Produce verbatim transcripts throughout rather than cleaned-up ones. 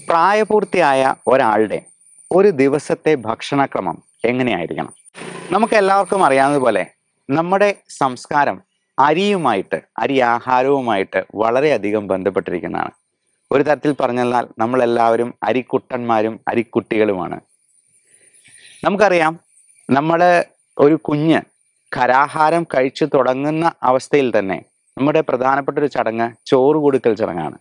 പ്രായപൂർത്തിയായ ഒരാളുടെ ഒരു ദിവസത്തെ ഭക്ഷണക്രമം എങ്ങനെയായിരിക്കണം? നമുക്ക് എല്ലാവർക്കും അറിയാവുന്നതുപോലെ നമ്മുടെ സംസ്കാരം അരിയുമായിട്ട് അരി ആഹാരവുമായിട്ട് വളരെയധികം ബന്ധപ്പെട്ടിരിക്കുന്നതാണ്. ഒരു തരത്തിൽ പറഞ്ഞാൽ നമ്മളെല്ലാവരും അരിക്കുട്ടന്മാരും അരിക്കുട്ടികളുമാണ്. നമുക്കറിയാം, നമ്മുടെ ഒരു കുഞ്ഞ് ഖരാഹാരം കഴിച്ചു തുടങ്ങുന്ന അവസ്ഥയിൽ തന്നെ നമ്മുടെ പ്രധാനപ്പെട്ട ഒരു ചടങ്ങ് ചോറ് കൊടുക്കൽ ചടങ്ങാണ്.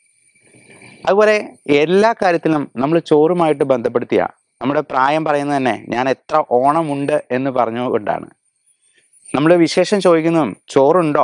അതുപോലെ എല്ലാ കാര്യത്തിലും നമ്മൾ ചോറുമായിട്ട് ബന്ധപ്പെടുത്തിയ നമ്മുടെ പ്രായം പറയുന്നത് തന്നെ ഞാൻ എത്ര ഓണമുണ്ട് എന്ന് പറഞ്ഞുകൊണ്ടാണ്. നമ്മൾ വിശേഷം ചോദിക്കുന്നതും ചോറുണ്ടോ,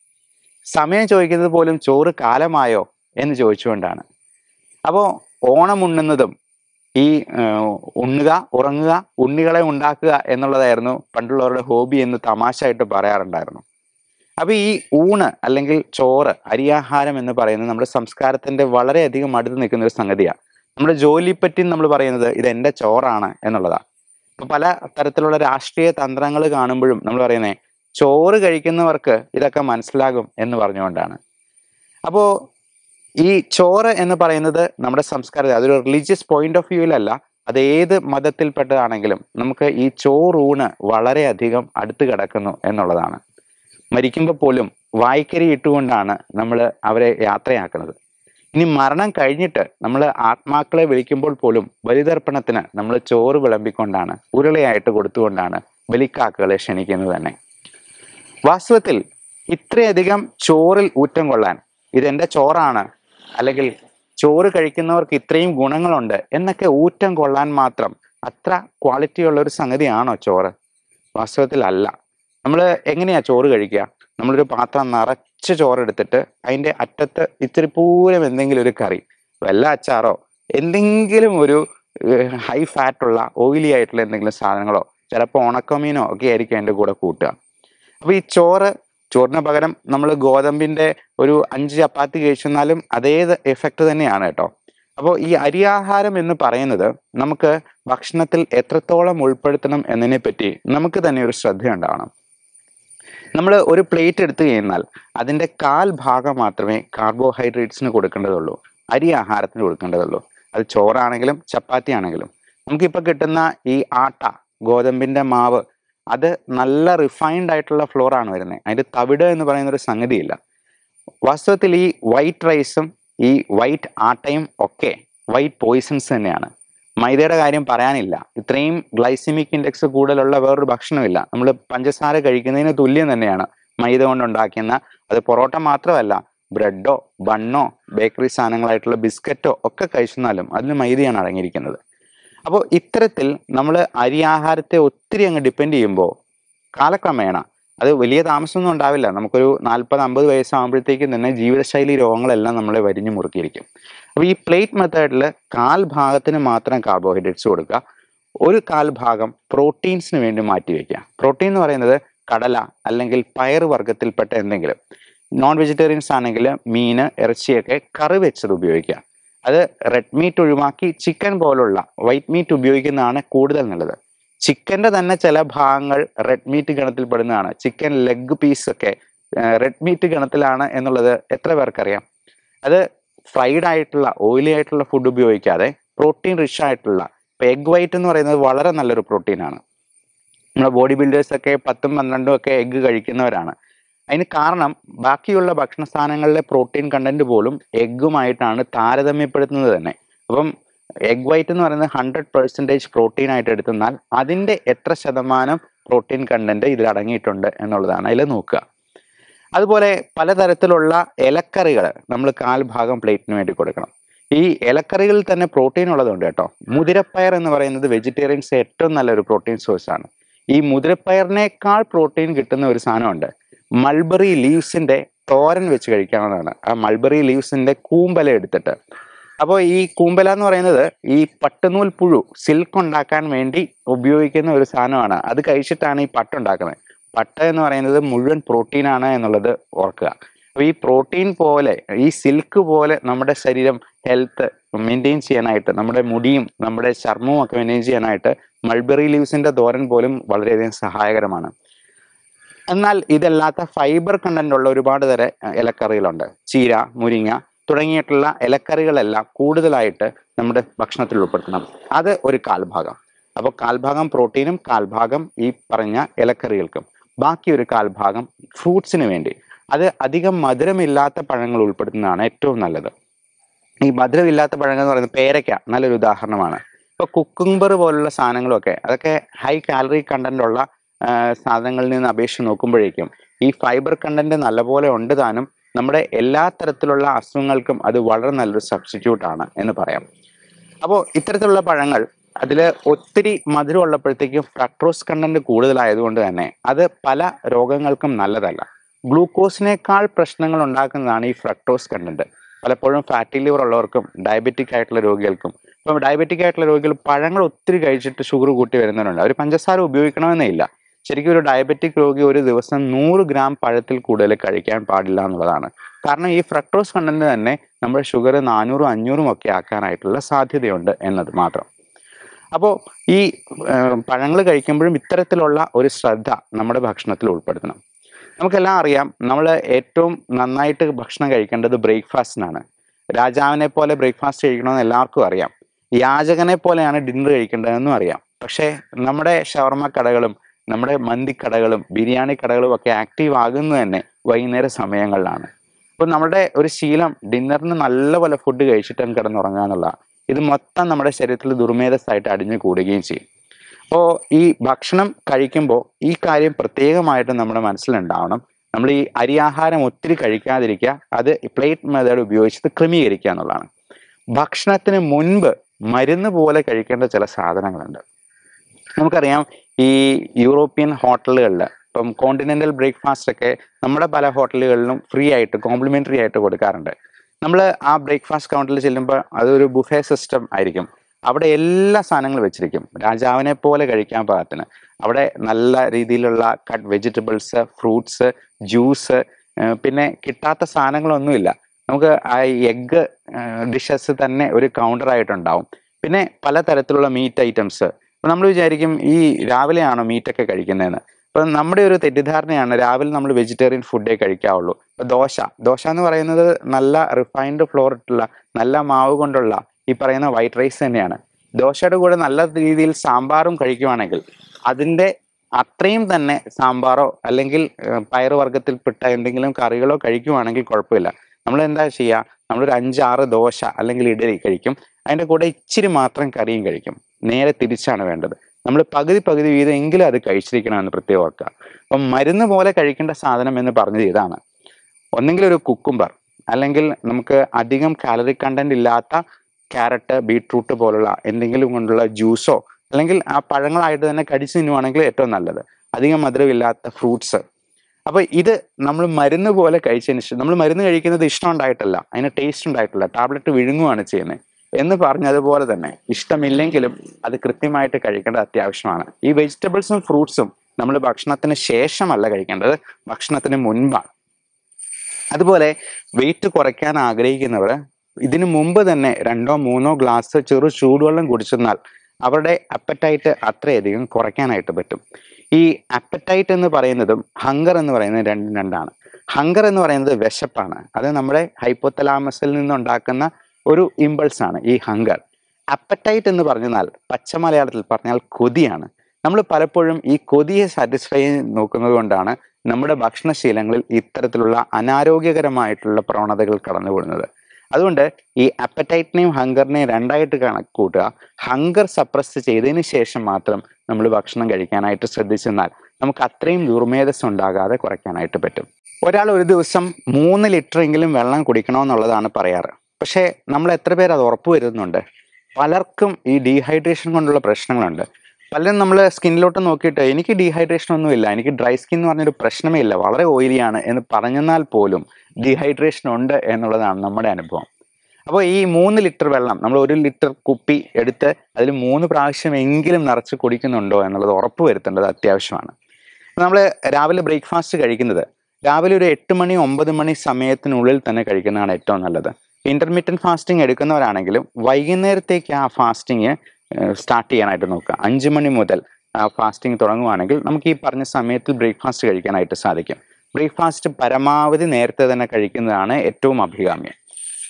സമയം ചോദിക്കുന്നത് പോലും ചോറ് കാലമായോ എന്ന് ചോദിച്ചുകൊണ്ടാണ്. അപ്പോൾ ഓണം ഉണ്ണുന്നതും ഈ ഉണ്ണുക, ഉറങ്ങുക, ഉണ്ണികളെ ഉണ്ടാക്കുക എന്നുള്ളതായിരുന്നു പണ്ടുള്ളവരുടെ ഹോബി എന്ന് തമാശയായിട്ട് പറയാറുണ്ടായിരുന്നു. അപ്പൊ ഈ ഊണ് അല്ലെങ്കിൽ ചോറ്, അരിയാഹാരം എന്ന് പറയുന്നത് നമ്മുടെ സംസ്കാരത്തിന്റെ വളരെയധികം അടുത്ത് നിൽക്കുന്ന ഒരു സംഗതിയാണ്. നമ്മുടെ ജോലിയെപ്പറ്റി നമ്മൾ പറയുന്നത് ഇത് എൻ്റെ ചോറാണ് എന്നുള്ളതാണ്. ഇപ്പൊ പല തരത്തിലുള്ള രാഷ്ട്രീയ തന്ത്രങ്ങൾ കാണുമ്പോഴും നമ്മൾ പറയുന്നത് ചോറ് കഴിക്കുന്നവർക്ക് ഇതൊക്കെ മനസ്സിലാകും എന്ന് പറഞ്ഞുകൊണ്ടാണ്. അപ്പോ ഈ ചോറ് എന്ന് പറയുന്നത് നമ്മുടെ സംസ്കാരത്തെ, അതൊരു റിലീജിയസ് പോയിന്റ് ഓഫ് വ്യൂവിലല്ല, അത് ഏത് മതത്തിൽപ്പെട്ടതാണെങ്കിലും നമുക്ക് ഈ ചോറൂണ് വളരെയധികം അടുത്ത് കിടക്കുന്നു എന്നുള്ളതാണ്. മരിക്കുമ്പോൾ പോലും വായ്ക്കരി ഇട്ടുകൊണ്ടാണ് നമ്മൾ അവരെ യാത്രയാക്കുന്നത്. ഇനി മരണം കഴിഞ്ഞിട്ട് നമ്മൾ ആത്മാക്കളെ വിളിക്കുമ്പോൾ പോലും ബലിതർപ്പണത്തിന് നമ്മൾ ചോറ് വിളമ്പിക്കൊണ്ടാണ്, ഉരുളയായിട്ട് കൊടുത്തുകൊണ്ടാണ് ബലിക്കാക്കകളെ ക്ഷണിക്കുന്നത് തന്നെ. വാസ്തവത്തിൽ ഇത്രയധികം ചോറിൽ ഊറ്റം കൊള്ളാൻ, ഇതെൻ്റെ ചോറാണ് അല്ലെങ്കിൽ ചോറ് കഴിക്കുന്നവർക്ക് ഇത്രയും ഗുണങ്ങളുണ്ട് എന്നൊക്കെ ഊറ്റം കൊള്ളാൻ മാത്രം അത്ര ക്വാളിറ്റിയുള്ള ഒരു സംഗതിയാണോ ചോറ്? വാസ്തവത്തിൽ അല്ല. നമ്മൾ എങ്ങനെയാ ചോറ് കഴിക്കുക? നമ്മളൊരു പാത്രം നിറച്ച് ചോറെടുത്തിട്ട് അതിൻ്റെ അറ്റത്ത് ഇത്തിരി പൂരം എന്തെങ്കിലും ഒരു കറി, വല്ല അച്ചാറോ എന്തെങ്കിലും ഒരു ഹൈ ഫാറ്റുള്ള ഓയിലി ആയിട്ടുള്ള എന്തെങ്കിലും സാധനങ്ങളോ ചിലപ്പോൾ ഉണക്കമീനോ ഒക്കെ ആയിരിക്കും അതിൻ്റെ കൂടെ കൂട്ടുക. അപ്പോൾ ഈ ചോറ് ചോറിന് പകരം നമ്മൾ ഗോതമ്പിൻ്റെ ഒരു അഞ്ച് ചപ്പാത്തി കഴിച്ചെന്നാലും അതേ എഫക്റ്റ് തന്നെയാണ് കേട്ടോ. അപ്പോൾ ഈ അരിയാഹാരം എന്ന് പറയുന്നത് നമുക്ക് ഭക്ഷണത്തിൽ എത്രത്തോളം ഉൾപ്പെടുത്തണം എന്നതിനെ പറ്റി നമുക്ക് തന്നെ ഒരു ശ്രദ്ധയുണ്ടാവണം. നമ്മൾ ഒരു പ്ലേറ്റ് എടുത്തു കഴിഞ്ഞാൽ അതിൻ്റെ കാൽ ഭാഗം മാത്രമേ കാർബോഹൈഡ്രേറ്റ്സിന് കൊടുക്കേണ്ടതുള്ളൂ, അരി ആഹാരത്തിന് കൊടുക്കേണ്ടതുള്ളൂ. അത് ചോറാണെങ്കിലും ചപ്പാത്തി ആണെങ്കിലും. നമുക്കിപ്പോൾ കിട്ടുന്ന ഈ ആട്ട, ഗോതമ്പിൻ്റെ മാവ്, അത് നല്ല റിഫൈൻഡ് ആയിട്ടുള്ള ഫ്ലോറാണ് വരുന്നത്. അതിൻ്റെ തവിട് എന്ന് പറയുന്ന ഒരു സംഗതിയില്ല. വാസ്തവത്തിൽ ഈ വൈറ്റ് റൈസും ഈ വൈറ്റ് ആട്ടയും ഒക്കെ വൈറ്റ് പോയിസൺസ് തന്നെയാണ്. മൈദയുടെ കാര്യം പറയാനില്ല. ഇത്രയും ഗ്ലൈസിമിക് ഇൻഡെക്സ് കൂടുതലുള്ള വേറൊരു ഭക്ഷണമില്ല. നമ്മൾ പഞ്ചസാര കഴിക്കുന്നതിന് തുല്യം തന്നെയാണ് മൈദ കൊണ്ടുണ്ടാക്കുന്ന. അത് പൊറോട്ട മാത്രമല്ല, ബ്രെഡോ ബണ്ണോ ബേക്കറി സാധനങ്ങളായിട്ടുള്ള ബിസ്ക്കറ്റോ ഒക്കെ കഴിച്ചെന്നാലും അതിന് മൈദയാണ് അടങ്ങിയിരിക്കുന്നത്. അപ്പോൾ ഇത്തരത്തിൽ നമ്മൾ അരി ആഹാരത്തെ ഒത്തിരി അങ്ങ് ഡിപ്പെൻഡ് ചെയ്യുമ്പോൾ കാലക്രമേണ അത് വലിയ താമസമൊന്നും ഉണ്ടാവില്ല. നമുക്കൊരു നാൽപ്പത് അമ്പത് വയസ്സാകുമ്പോഴത്തേക്കും തന്നെ ജീവിതശൈലി രോഗങ്ങളെല്ലാം നമ്മളെ വരിഞ്ഞു മുറുക്കിയിരിക്കും. അപ്പോൾ ഈ പ്ലേറ്റ് മെത്തേഡിൽ കാൽ ഭാഗത്തിന് മാത്രം കാർബോഹൈഡ്രേറ്റ്സ് കൊടുക്കുക, ഒരു കാൽ ഭാഗം പ്രോട്ടീൻസിന് വേണ്ടി മാറ്റി വയ്ക്കുക. പ്രോട്ടീൻ എന്ന് പറയുന്നത് കടല അല്ലെങ്കിൽ പയർ വർഗത്തിൽപ്പെട്ട എന്തെങ്കിലും. നോൺ വെജിറ്റേറിയൻസ് ആണെങ്കിൽ മീൻ, ഇറച്ചിയൊക്കെ കറി വെച്ചത് ഉപയോഗിക്കുക. അത് റെഡ് മീറ്റ് ഒഴിവാക്കി ചിക്കൻ പോലുള്ള വൈറ്റ് മീറ്റ് ഉപയോഗിക്കുന്നതാണ് കൂടുതൽ നല്ലത്. ചിക്കൻ്റെ തന്നെ ചില ഭാഗങ്ങൾ റെഡ് മീറ്റ് ഗണത്തിൽപ്പെടുന്നതാണ്. ചിക്കൻ ലെഗ് പീസൊക്കെ റെഡ് മീറ്റ് ഗണത്തിലാണ് എന്നുള്ളത് എത്ര പേർക്കറിയാം? അത് ഫ്രൈഡ് ആയിട്ടുള്ള ഓയിലി ആയിട്ടുള്ള ഫുഡ് ഉപയോഗിക്കാതെ പ്രോട്ടീൻ റിച്ച് ആയിട്ടുള്ള, ഇപ്പം എഗ് വൈറ്റ് എന്ന് പറയുന്നത് വളരെ നല്ലൊരു പ്രോട്ടീനാണ്. നമ്മുടെ ബോഡി ബിൽഡേഴ്സൊക്കെ പത്തും പന്ത്രണ്ടും ഒക്കെ എഗ്ഗ് കഴിക്കുന്നവരാണ്. അതിന് കാരണം ബാക്കിയുള്ള ഭക്ഷണ സാധനങ്ങളിലെ പ്രോട്ടീൻ കണ്ടന്റ് പോലും എഗ്ഗുമായിട്ടാണ് താരതമ്യപ്പെടുത്തുന്നത് തന്നെ. അപ്പം എഗ് വൈറ്റ് എന്ന് പറയുന്നത് ഹൺഡ്രഡ് പെർസെൻറ്റേജ് പ്രോട്ടീൻ ആയിട്ട് എടുത്തെന്നാൽ അതിൻ്റെ എത്ര ശതമാനം പ്രോട്ടീൻ കണ്ടന്റ് ഇതിൽ അടങ്ങിയിട്ടുണ്ട് എന്നുള്ളതാണ് അതിൽ നോക്കുക. അതുപോലെ പലതരത്തിലുള്ള ഇലക്കറികൾ നമ്മൾ കാൽ ഭാഗം പ്ലേറ്റിന് വേണ്ടി കൊടുക്കണം. ഈ ഇലക്കറികളിൽ തന്നെ പ്രോട്ടീൻ ഉള്ളതുണ്ട് കേട്ടോ. മുതിരപ്പയർ എന്ന് പറയുന്നത് വെജിറ്റേറിയൻസ് ഏറ്റവും നല്ലൊരു പ്രോട്ടീൻ സോഴ്സാണ്. ഈ മുതിരപ്പയറിനേക്കാൾ പ്രോട്ടീൻ കിട്ടുന്ന ഒരു സാധനമുണ്ട്, മൾബറി ലീവ്സിൻ്റെ തോരൻ വെച്ച് കഴിക്കാവുന്നതാണ്. ആ മൾബറി ലീവ്സിൻ്റെ കൂമ്പല എടുത്തിട്ട്, അപ്പോൾ ഈ കൂമ്പല എന്ന് പറയുന്നത് ഈ പട്ടുനൂൽ പുഴു സിൽക്ക് ഉണ്ടാക്കാൻ വേണ്ടി ഉപയോഗിക്കുന്ന ഒരു സാധനമാണ്. അത് കഴിച്ചിട്ടാണ് ഈ പട്ടുണ്ടാക്കുന്നത്. പട്ട് എന്ന് പറയുന്നത് മുഴുവൻ പ്രോട്ടീനാണ് എന്നുള്ളത് ഓർക്കുക. അപ്പോൾ ഈ പ്രോട്ടീൻ പോലെ, ഈ സിൽക്ക് പോലെ നമ്മുടെ ശരീരം ഹെൽത്ത് മെയിൻറ്റെയിൻ ചെയ്യാനായിട്ട്, നമ്മുടെ മുടിയും നമ്മുടെ ചർമ്മവും ഒക്കെ മെയിൻറ്റെയിൻ ചെയ്യാനായിട്ട് മൾബറി ലീവ്സിൻ്റെ തോരൻ പോലും വളരെയധികം സഹായകരമാണ്. എന്നാൽ ഇതല്ലാത്ത ഫൈബർ കണ്ടന്റ് ഉള്ള ഒരുപാട് തരം ഇലക്കറികളുണ്ട്. ചീര, മുരിങ്ങ, തുടങ്ങിയിട്ടുള്ള ഇലക്കറികളെല്ലാം കൂടുതലായിട്ട് നമ്മുടെ ഭക്ഷണത്തിൽ ഉൾപ്പെടുത്തണം. അത് ഒരു കാൽഭാഗം. അപ്പോൾ കാൽഭാഗം പ്രോട്ടീനും കാൽഭാഗം ഈ പറഞ്ഞ ഇലക്കറികൾക്കും, ബാക്കി ഒരു കാൽഭാഗം ഫ്രൂട്ട്സിന് വേണ്ടി. അത് അധികം മധുരമില്ലാത്ത പഴങ്ങൾ ഉൾപ്പെടുത്തുന്നതാണ് ഏറ്റവും നല്ലത്. ഈ മധുരമില്ലാത്ത പഴങ്ങൾ എന്ന് പറയുന്നത് പേരയ്ക്ക നല്ലൊരു ഉദാഹരണമാണ്. ഇപ്പോൾ കുക്കുംബർ പോലുള്ള സാധനങ്ങളൊക്കെ അതൊക്കെ ഹൈ കാലറി കണ്ടന്റ് ഉള്ള സാധനങ്ങളിൽ നിന്ന് അപേക്ഷിച്ച് നോക്കുമ്പോഴേക്കും ഈ ഫൈബർ കണ്ടന്റ് നല്ലപോലെ ഉണ്ട് താനും നമ്മുടെ എല്ലാ തരത്തിലുള്ള അസുഖങ്ങൾക്കും അത് വളരെ നല്ലൊരു സബ്സ്റ്റിറ്റ്യൂട്ട് ആണ് എന്ന് പറയാം. അപ്പോൾ ഇത്തരത്തിലുള്ള പഴങ്ങൾ അതിൽ ഒത്തിരി മധുരം ഉള്ളപ്പോഴത്തേക്കും ഫ്രക്ടോസ് കണ്ടന്റ് കൂടുതലായതുകൊണ്ട് തന്നെ അത് പല രോഗങ്ങൾക്കും നല്ലതല്ല. ഗ്ലൂക്കോസിനേക്കാൾ പ്രശ്നങ്ങൾ ഉണ്ടാക്കുന്നതാണ് ഈ ഫ്രക്ടോസ് കണ്ടന്റ്. പലപ്പോഴും ഫാറ്റി ലിവർ ഉള്ളവർക്കും ഡയബറ്റിക് ആയിട്ടുള്ള രോഗികൾക്കും, ഇപ്പം ഡയബറ്റിക് ആയിട്ടുള്ള രോഗികൾ പഴങ്ങൾ ഒത്തിരി കഴിച്ചിട്ട് ഷുഗർ കൂട്ടി വരുന്നവരുണ്ട്. അവർ പഞ്ചസാര ഉപയോഗിക്കണമെന്നേ ഇല്ല. ശരിക്കും ഒരു ഡയബറ്റിക് രോഗി ഒരു ദിവസം നൂറ് ഗ്രാം പഴത്തിൽ കൂടുതൽ കഴിക്കാൻ പാടില്ല എന്നുള്ളതാണ്. കാരണം ഈ ഫ്രക്ടോസ് കണ്ടന്റ് തന്നെ നമ്മുടെ ഷുഗർ നാനൂറും അഞ്ഞൂറും ഒക്കെ ആക്കാനായിട്ടുള്ള സാധ്യതയുണ്ട് എന്നത് മാത്രം. അപ്പോൾ ഈ പഴങ്ങൾ കഴിക്കുമ്പോഴും ഇത്തരത്തിലുള്ള ഒരു ശ്രദ്ധ നമ്മുടെ ഭക്ഷണത്തിൽ ഉൾപ്പെടുത്തണം. നമുക്കെല്ലാം അറിയാം, നമ്മൾ ഏറ്റവും നന്നായിട്ട് ഭക്ഷണം കഴിക്കേണ്ടത് ബ്രേക്ക്ഫാസ്റ്റിനാണ്. രാജാവിനെ പോലെ ബ്രേക്ക്ഫാസ്റ്റ് കഴിക്കണമെന്ന് എല്ലാവർക്കും അറിയാം. യാചകനെ പോലെയാണ് ഡിന്നർ കഴിക്കേണ്ടതെന്നും അറിയാം. പക്ഷേ നമ്മുടെ ഷവർമ കടകളും നമ്മുടെ മന്തി കടകളും ബിരിയാണി കടകളും ഒക്കെ ആക്റ്റീവ് ആകുന്നത് തന്നെ വൈകുന്നേര സമയങ്ങളിലാണ്. അപ്പോൾ നമ്മുടെ ഒരു ശീലം ഡിന്നറിന് നല്ലപോലെ ഫുഡ് കഴിച്ചിട്ടും കിടന്നുറങ്ങുക എന്നുള്ള ഇത് മൊത്തം നമ്മുടെ ശരീരത്തിൽ ദുർമേധസ്സായിട്ട് അടിഞ്ഞു കൂടുകയും ചെയ്യും. അപ്പോൾ ഈ ഭക്ഷണം കഴിക്കുമ്പോൾ ഈ കാര്യം പ്രത്യേകമായിട്ട് നമ്മുടെ മനസ്സിലുണ്ടാവണം. നമ്മൾ ഈ അരിയാഹാരം ഒത്തിരി കഴിക്കാതിരിക്കുക, അത് പ്ലേറ്റ് മെത്തേഡ് ഉപയോഗിച്ചിട്ട് ക്രമീകരിക്കുക എന്നുള്ളതാണ്. ഭക്ഷണത്തിന് മുൻപ് മരുന്ന് പോലെ കഴിക്കേണ്ട ചില സാധനങ്ങളുണ്ട്. നമുക്കറിയാം, ഈ യൂറോപ്യൻ ഹോട്ടലുകളിൽ ഇപ്പം കോണ്ടിനെൻ്റൽ ബ്രേക്ക്ഫാസ്റ്റ് ഒക്കെ നമ്മുടെ പല ഹോട്ടലുകളിലും ഫ്രീ ആയിട്ട് കോംപ്ലിമെൻ്ററി ആയിട്ട് കൊടുക്കാറുണ്ട്. നമ്മൾ ആ ബ്രേക്ക്ഫാസ്റ്റ് കൗണ്ടറിൽ ചെല്ലുമ്പോൾ അതൊരു ബുഫേ സിസ്റ്റം ആയിരിക്കും. അവിടെ എല്ലാ സാധനങ്ങളും വെച്ചിരിക്കും, രാജാവിനെ പോലെ കഴിക്കാൻ പാകത്തിന്. അവിടെ നല്ല രീതിയിലുള്ള കട്ട് വെജിറ്റബിൾസ്, ഫ്രൂട്ട്സ്, ജ്യൂസ്, പിന്നെ കിട്ടാത്ത സാധനങ്ങളൊന്നുമില്ല. നമുക്ക് ആ എഗ്ഗ് ഡിഷസ് തന്നെ ഒരു കൗണ്ടറായിട്ടുണ്ടാവും. പിന്നെ പലതരത്തിലുള്ള മീറ്റ് ഐറ്റംസ്. അപ്പം നമ്മൾ വിചാരിക്കും ഈ രാവിലെയാണോ മീറ്റൊക്കെ കഴിക്കുന്നതെന്ന്. അപ്പം നമ്മുടെ ഒരു തെറ്റിദ്ധാരണയാണ് രാവിലെ നമ്മൾ വെജിറ്റേറിയൻ ഫുഡേ കഴിക്കാവുള്ളൂ. ഇപ്പം ദോശ ദോശ എന്ന് പറയുന്നത് നല്ല റിഫൈൻഡ് ഫ്ലോർ ഇട്ടുള്ള നല്ല മാവ് കൊണ്ടുള്ള ഈ പറയുന്ന വൈറ്റ് റൈസ് തന്നെയാണ്. ദോശയുടെ കൂടെ നല്ല രീതിയിൽ സാമ്പാറും കഴിക്കുവാണെങ്കിൽ അതിൻ്റെ അത്രയും തന്നെ സാമ്പാറോ അല്ലെങ്കിൽ പയറുവർഗ്ഗത്തിൽപ്പെട്ട എന്തെങ്കിലും കറികളോ കഴിക്കുവാണെങ്കിൽ കുഴപ്പമില്ല. നമ്മൾ എന്താ ചെയ്യുക, നമ്മളൊരു അഞ്ചാറ് ദോശ അല്ലെങ്കിൽ ഇഡലി കഴിക്കും, അതിൻ്റെ കൂടെ ഇച്ചിരി മാത്രം കറിയും കഴിക്കും. നേരെ തിരിച്ചാണ് വേണ്ടത്. നമ്മൾ പകുതി പകുതി വീതം എങ്കിലും അത് കഴിച്ചിരിക്കണമെന്ന് പ്രത്യേകം ഓർക്കുക. അപ്പം മരുന്ന് പോലെ കഴിക്കേണ്ട സാധനം എന്ന് പറഞ്ഞത് ഇതാണ്. ഒന്നെങ്കിൽ ഒരു കുക്കുംബർ, അല്ലെങ്കിൽ നമുക്ക് അധികം കാലറി കണ്ടന്റ് ഇല്ലാത്ത ക്യാരറ്റ്, ബീട്രൂട്ട് പോലുള്ള എന്തെങ്കിലും കൊണ്ടുള്ള ജ്യൂസോ അല്ലെങ്കിൽ ആ പഴങ്ങളായിട്ട് തന്നെ കടിച്ചു തിന്നുവാണെങ്കിൽ ഏറ്റവും നല്ലത്. അധികം മധുരമില്ലാത്ത ഫ്രൂട്ട്സ്. അപ്പോൾ ഇത് നമ്മൾ മരുന്ന് പോലെ കഴിച്ചതിന് ശേഷം, നമ്മൾ മരുന്ന് കഴിക്കുന്നത് ഇഷ്ടം ഉണ്ടായിട്ടല്ല, അതിന് ടേസ്റ്റ് ഉണ്ടായിട്ടില്ല, ടാബ്ലറ്റ് വിഴുങ്ങുകയാണ് ചെയ്യുന്നത് എന്ന് പറഞ്ഞതുപോലെ തന്നെ ഇഷ്ടമില്ലെങ്കിലും അത് കൃത്യമായിട്ട് കഴിക്കേണ്ടത് അത്യാവശ്യമാണ്. ഈ വെജിറ്റബിൾസും ഫ്രൂട്ട്സും നമ്മൾ ഭക്ഷണത്തിന് ശേഷമല്ല കഴിക്കേണ്ടത്, ഭക്ഷണത്തിന് മുൻപാണ്. അതുപോലെ വെയിറ്റ് കുറയ്ക്കാൻ ആഗ്രഹിക്കുന്നവർ ഇതിനു മുമ്പ് തന്നെ രണ്ടോ മൂന്നോ ഗ്ലാസ് ചെറു ചൂടുവെള്ളം കുടിച്ചെന്നാൽ അവരുടെ അപ്പറ്റൈറ്റ് അത്രയധികം കുറയ്ക്കാനായിട്ട് പറ്റും. ഈ അപ്പറ്റൈറ്റ് എന്ന് പറയുന്നതും ഹങ്കർ എന്ന് പറയുന്നത് രണ്ടും രണ്ടാണ്. ഹങ്കർ എന്ന് പറയുന്നത് വിശപ്പാണ്. അത് നമ്മുടെ ഹൈപ്പോതലാമസിൽ നിന്നുണ്ടാക്കുന്ന ഒരു ഇമ്പൾസ് ആണ് ഈ ഹങ്കർ. അപ്പറ്റൈറ്റ് എന്ന് പറഞ്ഞാൽ പച്ച മലയാളത്തിൽ പറഞ്ഞാൽ കൊതിയാണ്. നമ്മൾ പലപ്പോഴും ഈ കൊതിയെ സാറ്റിസ്ഫൈ നോക്കുന്നത് കൊണ്ടാണ് നമ്മുടെ ഭക്ഷണശീലങ്ങളിൽ ഇത്തരത്തിലുള്ള അനാരോഗ്യകരമായിട്ടുള്ള പ്രവണതകൾ കടന്നുകൂടുന്നത്. അതുകൊണ്ട് ഈ അപ്പറ്റൈറ്റിനെയും ഹങ്കറിനെയും രണ്ടായിട്ട് കണക്ക് കൂട്ടുക. ഹങ്കർ സപ്രസ് ചെയ്തതിന് ശേഷം മാത്രം നമ്മൾ ഭക്ഷണം കഴിക്കാനായിട്ട് ശ്രദ്ധിച്ചെന്നാൽ നമുക്ക് അത്രയും ദുർമേധസ് ഉണ്ടാകാതെ കുറയ്ക്കാനായിട്ട് പറ്റും. ഒരാൾ ഒരു ദിവസം മൂന്ന് ലിറ്ററെങ്കിലും വെള്ളം കുടിക്കണമെന്നുള്ളതാണ് പറയാറ്. പക്ഷേ നമ്മൾ എത്ര പേർ അത് ഉറപ്പ് വരുന്നുണ്ട്? പലർക്കും ഈ ഡീഹൈഡ്രേഷൻ കൊണ്ടുള്ള പ്രശ്നങ്ങളുണ്ട്. പലരും നമ്മൾ സ്കിന്നിലോട്ട് നോക്കിയിട്ട് എനിക്ക് ഡീഹൈഡ്രേഷൻ ഒന്നുമില്ല, എനിക്ക് ഡ്രൈ സ്കിൻ എന്ന് പറഞ്ഞൊരു പ്രശ്നമേ ഇല്ല, വളരെ ഓയിലിയാണ് എന്ന് പറഞ്ഞെന്നാൽ പോലും ഡീഹൈഡ്രേഷൻ ഉണ്ട് എന്നുള്ളതാണ് നമ്മുടെ അനുഭവം. അപ്പോൾ ഈ മൂന്ന് ലിറ്റർ വെള്ളം നമ്മൾ ഒരു ലിറ്റർ കുപ്പി എടുത്ത് അതിൽ മൂന്ന് പ്രാവശ്യം എങ്കിലും നിറച്ച് കുടിക്കുന്നുണ്ടോ എന്നുള്ളത് ഉറപ്പ് വരുത്തേണ്ടത് അത്യാവശ്യമാണ്. നമ്മൾ രാവിലെ ബ്രേക്ക്ഫാസ്റ്റ് കഴിക്കുന്നത് രാവിലെ ഒരു എട്ട് മണി ഒമ്പത് മണി സമയത്തിനുള്ളിൽ തന്നെ കഴിക്കുന്നതാണ് ഏറ്റവും നല്ലത്. ഇന്റർമീഡിയറ്റ് ഫാസ്റ്റിംഗ് എടുക്കുന്നവരാണെങ്കിലും വൈകുന്നേരത്തേക്ക് ആ ഫാസ്റ്റിംഗ് സ്റ്റാർട്ട് ചെയ്യാനായിട്ട് നോക്കുക. അഞ്ച് മണി മുതൽ ഫാസ്റ്റിംഗ് തുടങ്ങുവാണെങ്കിൽ നമുക്ക് ഈ പറഞ്ഞ സമയത്തിൽ ബ്രേക്ക്ഫാസ്റ്റ് കഴിക്കാനായിട്ട് സാധിക്കും. ബ്രേക്ക്ഫാസ്റ്റ് പരമാവധി നേരത്തെ തന്നെ കഴിക്കുന്നതാണ് ഏറ്റവും അഭികാമ്യം.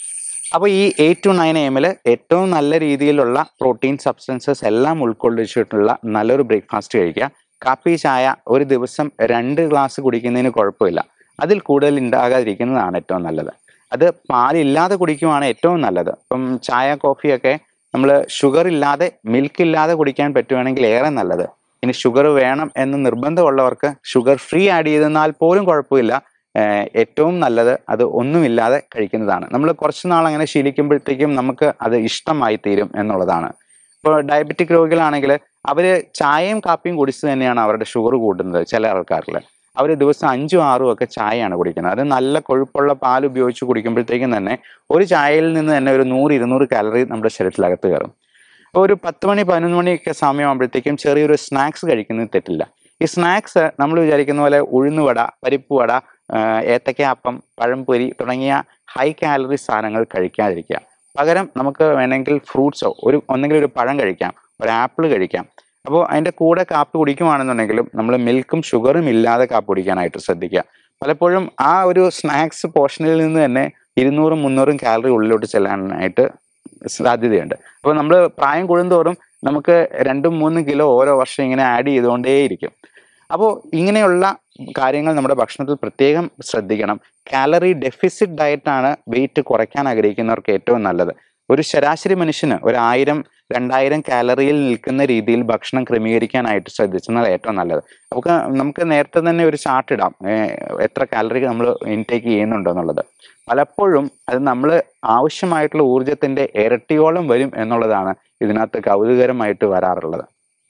അപ്പോൾ ഈ eight to nine M L ഏറ്റവും നല്ല രീതിയിലുള്ള പ്രോട്ടീൻ സബ്സ്റ്റൻസസ് എല്ലാം ഉൾക്കൊള്ളിച്ചിട്ടുള്ള നല്ലൊരു ബ്രേക്ക്ഫാസ്റ്റ് കഴിക്കുക. കാപ്പി ചായ ഒരു ദിവസം രണ്ട് ഗ്ലാസ് കുടിക്കുന്നതിന് കുഴപ്പമില്ല. അതിൽ കൂടുതൽ ഉണ്ടാകാതിരിക്കുന്നതാണ് ഏറ്റവും നല്ലത്. അത് പാലില്ലാതെ കുടിക്കുവാണ് ഏറ്റവും നല്ലത്. ഇപ്പം ചായ കോഫിയൊക്കെ നമ്മൾ ഷുഗർ ഇല്ലാതെ മിൽക്ക് ഇല്ലാതെ കുടിക്കാൻ പറ്റുവാണെങ്കിൽ ഏറെ നല്ലത്. ഇനി ഷുഗർ വേണം എന്ന് നിർബന്ധമുള്ളവർക്ക് ഷുഗർ ഫ്രീ ആഡ് ചെയ്തെന്നാൽ പോലും കുഴപ്പമില്ല. ഏറ്റവും നല്ലത് അത് ഒന്നുമില്ലാതെ കഴിക്കുന്നതാണ്. നമ്മൾ കുറച്ച് നാൾ അങ്ങനെ ശീലിക്കുമ്പോഴത്തേക്കും നമുക്ക് അത് ഇഷ്ടമായി തീരും എന്നുള്ളതാണ്. ഇപ്പോൾ ഡയബറ്റിക് രോഗികളാണെങ്കിൽ അവർ ചായയും കാപ്പിയും കുടിച്ച് തന്നെയാണ് അവരുടെ ഷുഗർ കൂട്ടുന്നത്. ചില ആൾക്കാരിൽ അവർ ദിവസം അഞ്ചും ആറും ഒക്കെ ചായയാണ് കുടിക്കുന്നത്. അത് നല്ല കൊഴുപ്പുള്ള പാൽ ഉപയോഗിച്ച് കുടിക്കുമ്പോഴത്തേക്കും തന്നെ ഒരു ചായയിൽ നിന്ന് തന്നെ ഒരു നൂറ് ഇരുന്നൂറ് കാലറി നമ്മുടെ ശരീരത്തിലകത്ത് കയറും. അപ്പോൾ ഒരു പത്ത് മണി പതിനൊന്ന് മണിയൊക്കെ സമയമാകുമ്പോഴത്തേക്കും ചെറിയൊരു സ്നാക്സ് കഴിക്കുന്നത് തെറ്റില്ല. ഈ സ്നാക്സ് നമ്മൾ വിചാരിക്കുന്ന പോലെ ഉഴുന്നുവട, പരിപ്പുവട, ഏത്തയ്ക്കാപ്പം, പഴംപൊരി തുടങ്ങിയ ഹൈ കാലറി സാധനങ്ങൾ കഴിക്കാതിരിക്കുക. പകരം നമുക്ക് വേണമെങ്കിൽ ഫ്രൂട്ട്സോ ഒരു ഒന്നെങ്കിൽ ഒരു പഴം കഴിക്കാം, ഒരു ആപ്പിൾ കഴിക്കാം. അപ്പോൾ അതിൻ്റെ കൂടെ കാപ്പി കുടിക്കുവാണെന്നുണ്ടെങ്കിലും നമ്മൾ മിൽക്കും ഷുഗറും ഇല്ലാതെ കാപ്പി കുടിക്കാനായിട്ട് ശ്രദ്ധിക്കുക. പലപ്പോഴും ആ ഒരു സ്നാക്സ് പോർഷനിൽ നിന്ന് തന്നെ ഇരുന്നൂറും മുന്നൂറും കാലറി ഉള്ളിലോട്ട് ചെല്ലാനായിട്ട് സാധ്യതയുണ്ട്. അപ്പോൾ നമ്മൾ പ്രായം കൂടുന്തോറും നമുക്ക് രണ്ടും മൂന്നും കിലോ ഓരോ വർഷം ഇങ്ങനെ ആഡ് ചെയ്തുകൊണ്ടേയിരിക്കും. അപ്പോൾ ഇങ്ങനെയുള്ള കാര്യങ്ങൾ നമ്മുടെ ഭക്ഷണത്തിൽ പ്രത്യേകം ശ്രദ്ധിക്കണം. കാലറി ഡെഫിസിറ്റ് ഡയറ്റാണ് വെയിറ്റ് കുറയ്ക്കാൻ ആഗ്രഹിക്കുന്നവർക്ക് ഏറ്റവും നല്ലത്. ഒരു ശരാശരി മനുഷ്യന് ഒരു ആയിരം രണ്ടായിരം കാലറിയിൽ നിൽക്കുന്ന രീതിയിൽ ഭക്ഷണം ക്രമീകരിക്കാനായിട്ട് ശ്രദ്ധിച്ചെന്നാൽ ഏറ്റവും നല്ലത്. നമുക്ക് നമുക്ക് നേരത്തെ തന്നെ ഒരു ചാർട്ട് ഇടാം എത്ര കാലറി നമ്മൾ ഇൻടേക്ക് ചെയ്യുന്നുണ്ടോ എന്നുള്ളത്. പലപ്പോഴും അത് നമ്മൾ ആവശ്യമായിട്ടുള്ള ഊർജത്തിൻ്റെ ഇരട്ടിയോളം വരും എന്നുള്ളതാണ് ഇതിനകത്ത് കൗതുകരമായിട്ട് വരാറുള്ളത്.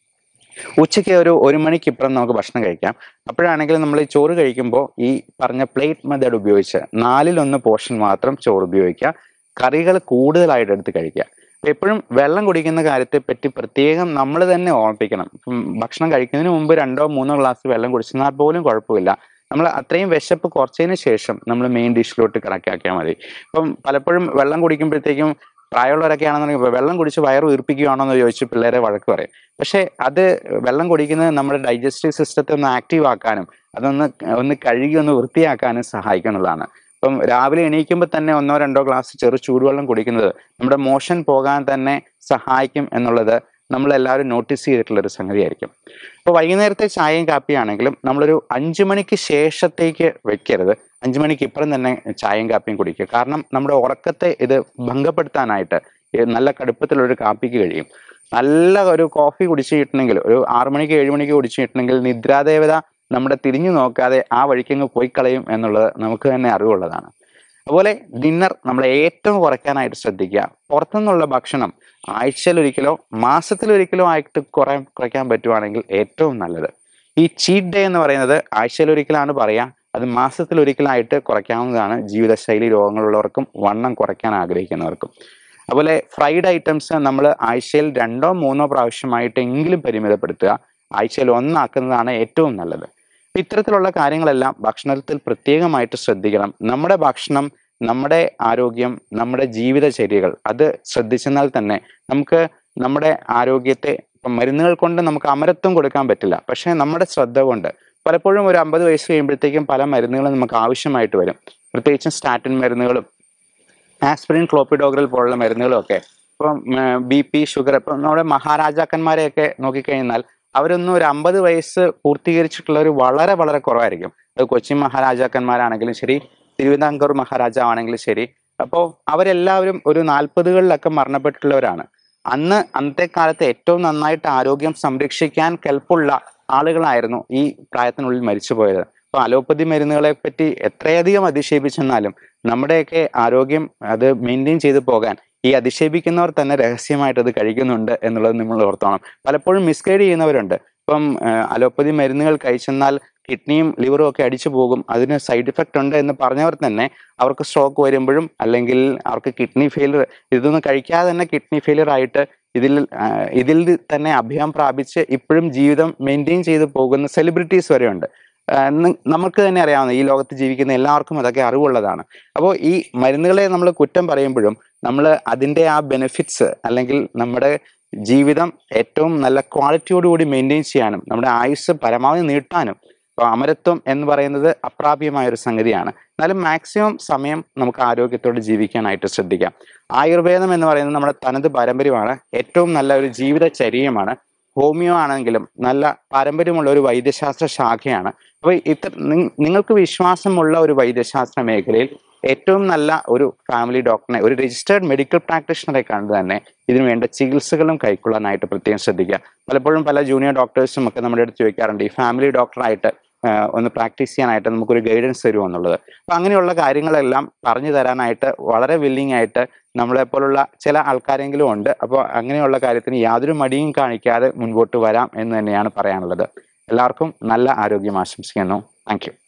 ഉച്ചയ്ക്ക് ഒരു ഒരു മണിക്കിപ്പുറം നമുക്ക് ഭക്ഷണം കഴിക്കാം. അപ്പോഴാണെങ്കിൽ നമ്മൾ ഈ ചോറ് കഴിക്കുമ്പോൾ ഈ പറഞ്ഞ പ്ലേറ്റ് മെത്തേഡ് ഉപയോഗിച്ച് നാലിലൊന്ന് പോർഷൻ മാത്രം ചോറ് ഉപയോഗിക്കുക. കറികൾ കൂടുതലായിട്ട് എടുത്ത് കഴിക്കുക. എപ്പോഴും വെള്ളം കുടിക്കുന്ന കാര്യത്തെ പറ്റി പ്രത്യേകം നമ്മൾ തന്നെ ഓർമ്മിപ്പിക്കണം. ഭക്ഷണം കഴിക്കുന്നതിന് മുമ്പ് രണ്ടോ മൂന്നോ ഗ്ലാസ് വെള്ളം കുടിച്ചെന്നാൽ പോലും കുഴപ്പമില്ല. നമ്മൾ അത്രയും വിശപ്പ് കുറച്ചതിന് ശേഷം നമ്മൾ മെയിൻ ഡിഷിലോട്ട് കണക്കാക്കിയാൽ മതി. ഇപ്പം പലപ്പോഴും വെള്ളം കുടിക്കുമ്പോഴത്തേക്കും പ്രായമുള്ളവരൊക്കെ ആണെന്നുണ്ടെങ്കിൽ വെള്ളം കുടിച്ച് വയറ് വീർപ്പിക്കുകയാണോ എന്ന് ചോദിച്ച് പിള്ളേരെ വഴക്ക് പറയും. പക്ഷേ അത് വെള്ളം കുടിക്കുന്നത് നമ്മുടെ ഡൈജസ്റ്റീവ് സിസ്റ്റത്തെ ഒന്ന് ആക്റ്റീവ് ആക്കാനും അതൊന്ന് ഒന്ന് കഴുകി ഒന്ന് വൃത്തിയാക്കാനും സഹായിക്കുന്നുള്ളതാണ്. ഇപ്പം രാവിലെ എണീക്കുമ്പോൾ തന്നെ ഒന്നോ രണ്ടോ ഗ്ലാസ് ചെറു ചൂടുവെള്ളം കുടിക്കുന്നത് നമ്മുടെ മോഷൻ പോകാൻ തന്നെ സഹായിക്കും എന്നുള്ളത് നമ്മളെല്ലാവരും നോട്ടീസ് ചെയ്തിട്ടുള്ളൊരു സംഗതിയായിരിക്കും. അപ്പോൾ വൈകുന്നേരത്തെ ചായയും കാപ്പിയാണെങ്കിലും നമ്മളൊരു അഞ്ചു മണിക്ക് ശേഷത്തേക്ക് വെക്കരുത്. അഞ്ചു മണിക്ക് ഇപ്പുറം തന്നെ ചായയും കാപ്പിയും കുടിക്കുക. കാരണം നമ്മുടെ ഉറക്കത്തെ ഇത് ഭംഗപ്പെടുത്താനായിട്ട് നല്ല കടുപ്പത്തിലൊരു കാപ്പിക്ക് കഴിയും. നല്ല ഒരു കോഫി കുടിച്ചു കിട്ടണമെങ്കിൽ ഒരു ആറു മണിക്ക് ഏഴ് മണിക്ക് കുടിച്ചു കിട്ടണമെങ്കിൽ നിദ്രാദേവത നമ്മുടെ തിരിഞ്ഞു നോക്കാതെ ആ വഴിക്കങ്ങ് പോയി കളയും എന്നുള്ളത് നമുക്ക് തന്നെ അറിവുള്ളതാണ്. അതുപോലെ ഡിന്നർ നമ്മൾ ഏറ്റവും കുറയ്ക്കാനായിട്ട് ശ്രദ്ധിക്കുക. പുറത്തുനിന്നുള്ള ഭക്ഷണം ആഴ്ചയിലൊരിക്കലോ മാസത്തിലൊരിക്കലോ ആയിട്ട് കുറേ കുറയ്ക്കാൻ പറ്റുവാണെങ്കിൽ ഏറ്റവും നല്ലത്. ഈ ചീറ്റ് ഡേ എന്ന് പറയുന്നത് ആഴ്ചയിലൊരിക്കലാണ് പറയുക, അത് മാസത്തിലൊരിക്കലായിട്ട് കുറയ്ക്കാവുന്നതാണ് ജീവിതശൈലി രോഗങ്ങളുള്ളവർക്കും വണ്ണം കുറയ്ക്കാൻ ആഗ്രഹിക്കുന്നവർക്കും. അതുപോലെ ഫ്രൈഡ് ഐറ്റംസ് നമ്മൾ ആഴ്ചയിൽ രണ്ടോ മൂന്നോ പ്രാവശ്യമായിട്ടെങ്കിലും പരിമിതപ്പെടുത്തുക. ആഴ്ചയിൽ ഒന്നാക്കുന്നതാണ് ഏറ്റവും നല്ലത്. ഇത്തരത്തിലുള്ള കാര്യങ്ങളെല്ലാം ഭക്ഷണത്തിൽ പ്രത്യേകമായിട്ട് ശ്രദ്ധിക്കണം. നമ്മുടെ ഭക്ഷണം, നമ്മുടെ ആരോഗ്യം, നമ്മുടെ ജീവിതചര്യകൾ അത് ശ്രദ്ധിച്ചെന്നാൽ തന്നെ നമുക്ക് നമ്മുടെ ആരോഗ്യത്തെ ഇപ്പം മരുന്നുകൾ കൊണ്ട് നമുക്ക് അമരത്വം കൊടുക്കാൻ പറ്റില്ല. പക്ഷേ നമ്മുടെ ശ്രദ്ധ കൊണ്ട് പലപ്പോഴും ഒരു അമ്പത് വയസ്സ് കഴിയുമ്പോഴത്തേക്കും പല മരുന്നുകളും നമുക്ക് ആവശ്യമായിട്ട് വരും. പ്രത്യേകിച്ചും സ്റ്റാറ്റിൻ മരുന്നുകളും ആസ്പിരിൻ, ക്ലോപ്പിഡോഗ്രൽ പോലുള്ള മരുന്നുകളും ഒക്കെ. ഇപ്പം ബി പി, ഷുഗർ, ഇപ്പം നമ്മുടെ മഹാരാജാക്കന്മാരെയൊക്കെ നോക്കിക്കഴിഞ്ഞാൽ അവരൊന്നും ഒരു അമ്പത് വയസ്സ് പൂർത്തീകരിച്ചിട്ടുള്ളവർ വളരെ വളരെ കുറവായിരിക്കും. അത് കൊച്ചിൻ മഹാരാജാക്കന്മാരാണെങ്കിലും ശരി, തിരുവിതാംകൂർ മഹാരാജാവാണെങ്കിലും ശരി. അപ്പോൾ അവരെല്ലാവരും ഒരു നാൽപ്പതുകളിലൊക്കെ മരണപ്പെട്ടിട്ടുള്ളവരാണ്. അന്ന് അന്നത്തെ കാലത്ത് ഏറ്റവും നന്നായിട്ട് ആരോഗ്യം സംരക്ഷിക്കാൻ കെൽപ്പുള്ള ആളുകളായിരുന്നു ഈ പ്രായത്തിനുള്ളിൽ മരിച്ചു പോയത്. അപ്പോൾ അലോപ്പതി മരുന്നുകളെ പറ്റി എത്രയധികം അധിക്ഷേപിച്ചെന്നാലും നമ്മുടെയൊക്കെ ആരോഗ്യം അത് മെയിൻറ്റെയിൻ ചെയ്തു പോകാൻ ഈ അധിക്ഷേപിക്കുന്നവർ തന്നെ രഹസ്യമായിട്ട് അത് കഴിക്കുന്നുണ്ട് എന്നുള്ളത് നമ്മൾ ഓർത്തോണം. പലപ്പോഴും മിസ്ഗൈഡ് ചെയ്യുന്നവരുണ്ട്. ഇപ്പം അലോപ്പതി മരുന്നുകൾ കഴിച്ചെന്നാൽ കിഡ്നിയും ലിവറും ഒക്കെ അടിച്ചു പോകും, അതിന് സൈഡ് ഇഫക്റ്റ് ഉണ്ട് എന്ന് പറഞ്ഞവർ തന്നെ അവർക്ക് സ്ട്രോക്ക് വരുമ്പോഴും അല്ലെങ്കിൽ അവർക്ക് കിഡ്നി ഫെയിലിയർ, ഇതൊന്നും കഴിക്കാതെ തന്നെ കിഡ്നി ഫെയിലിയർ ആയിട്ട് ഇതിൽ ഇതിൽ തന്നെ അഭയം പ്രാപിച്ച് ഇപ്പോഴും ജീവിതം മെയിൻറ്റെയിൻ ചെയ്ത് പോകുന്ന സെലിബ്രിറ്റീസ് വരെയുണ്ട്. നമുക്ക് തന്നെ അറിയാവുന്ന ഈ ലോകത്ത് ജീവിക്കുന്ന എല്ലാവർക്കും അതൊക്കെ അറിവുള്ളതാണ്. അപ്പോൾ ഈ മരുന്നുകളെ നമ്മൾ കുറ്റം പറയുമ്പോഴും നമ്മൾ അതിൻ്റെ ആ ബെനിഫിറ്റ്സ് അല്ലെങ്കിൽ നമ്മുടെ ജീവിതം ഏറ്റവും നല്ല ക്വാളിറ്റിയോടുകൂടി മെയിൻറ്റെയിൻ ചെയ്യാനും നമ്മുടെ ആയുസ് പരമാവധി നീട്ടാനും അപ്പോൾ അമരത്വം എന്ന് പറയുന്നത് അപ്രാപ്യമായ ഒരു സംഗതിയാണ്. എന്നാലും മാക്സിമം സമയം നമുക്ക് ആരോഗ്യത്തോടെ ജീവിക്കാനായിട്ട് ശ്രദ്ധിക്കാം. ആയുർവേദം എന്ന് പറയുന്നത് നമ്മുടെ തനത് പാരമ്പര്യമാണ്, ഏറ്റവും നല്ല ഒരു ജീവിതചര്യമാണ്. ഹോമിയോ ആണെങ്കിലും നല്ല പാരമ്പര്യമുള്ള ഒരു വൈദ്യശാസ്ത്ര ശാഖയാണ്. അപ്പോൾ ഇത്ര നിങ്ങൾക്ക് വിശ്വാസമുള്ള ഒരു വൈദ്യശാസ്ത്ര മേഖലയിൽ ഏറ്റവും നല്ല ഒരു ഫാമിലി ഡോക്ടറിനെ, ഒരു രജിസ്റ്റേർഡ് മെഡിക്കൽ പ്രാക്ടീഷണറെ കണ്ട് തന്നെ ഇതിനു വേണ്ട ചികിത്സകളും കൈക്കൊള്ളാനായിട്ട് പ്രത്യേകം ശ്രദ്ധിക്കുക. പലപ്പോഴും പല ജൂനിയർ ഡോക്ടേഴ്സും ഒക്കെ നമ്മുടെ അടുത്ത് ചോദിക്കാറുണ്ട്, ഈ ഫാമിലി ഡോക്ടറായിട്ട് ഒന്ന് പ്രാക്ടീസ് ചെയ്യാനായിട്ട് നമുക്കൊരു ഗൈഡൻസ് തരുമോ എന്നുള്ളത്. അപ്പം അങ്ങനെയുള്ള കാര്യങ്ങളെല്ലാം പറഞ്ഞു തരാനായിട്ട് വളരെ വില്ലിങ് ആയിട്ട് നമ്മളെപ്പോലുള്ള ചില ആൾക്കാരെങ്കിലും ഉണ്ട്. അപ്പോൾ അങ്ങനെയുള്ള കാര്യത്തിന് യാതൊരു മടിയും കാണിക്കാതെ മുൻപോട്ട് വരാം എന്ന് തന്നെയാണ് പറയാനുള്ളത്. എല്ലാവർക്കും നല്ല ആരോഗ്യം ആശംസിക്കുന്നു. Thank U.